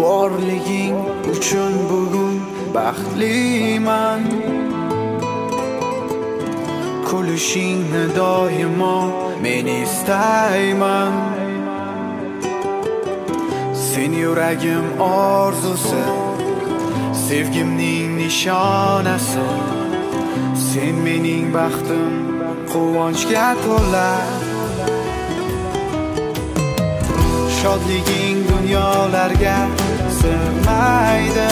borliging uchun bugun baxtliman. Kulishingni doimo men istayman. Sen yuragim orzusi, sevgimning nishonasi. Sen mening baxtim, quvonchga to'la. Shodliging dunyolarga sig'maydi.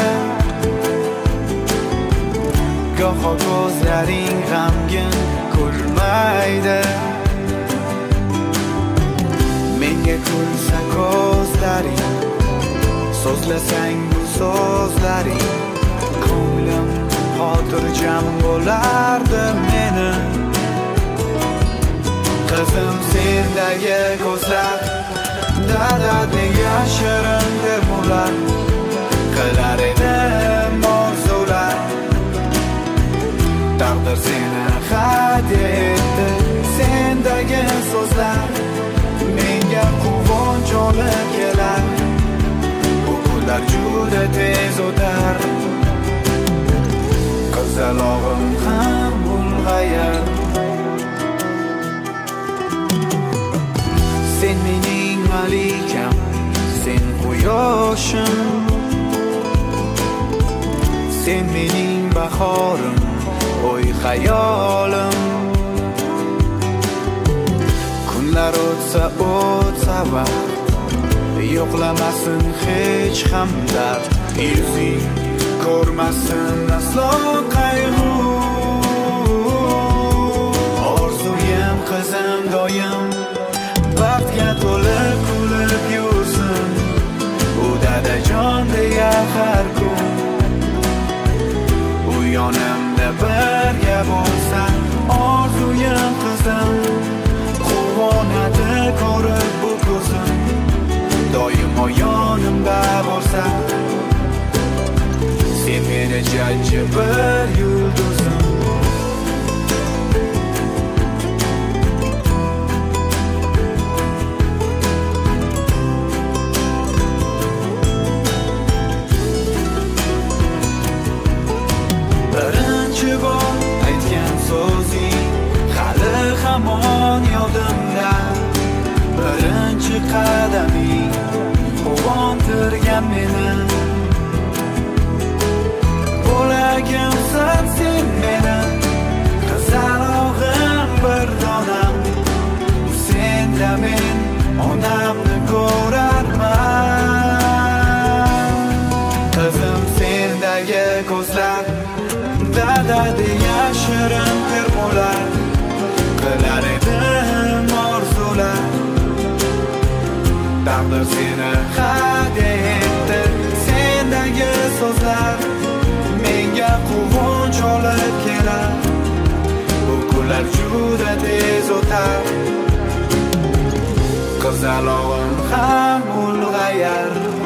Goho ko'zlaring g'amgin kulmaydi. Menga kulsa ko'zlaring, so'zlasang bu so'zlaring, ko'nglim xotirjam bo'lardi meni. Qizim sendagi ko'zlar dardni yashirin deb ular qilar edim orzular. Taqdir seni hadya etdi, sendagi so'zlar menga quvonch olib kelar. Bu kunlar juda tez o'tar, qizalog'im ham ulg'ayar. Sen mening malikam, sen quyoshim. Sen mening bahorim, o'y xayolim. Kunlar o'tsa vaqt, yo'qlamasin hech ham dard. Yuzing ko'rmasin aslo qayg'u. Orzuyim qizim doim baxtga to'lib kulib yursin. U dadajon deya har kun u yonimda birga bo'lsan. Orzuyim qizim, quvonadi ko'rib bu ko'zim. Doimo yonimda bo'lsan, sen meni jajji bir yulduzim. Birinchi bor aytgan so'zing hali hamon yodimda. Birinchi qadaming quvontirgan meni. Bo'lagimsan sen meni, qizalog'im bir donam. Senda men onamni ko'rarman. Qizim sendagi ko'zlar dardni yashirin termular qilar edim orzular. Taqdir seni hadya etdi, sendagi so'zlar menga quvonch olib kelar. Bu kunlar juda tez o'tar, qizalog'im ham ulg'ayar.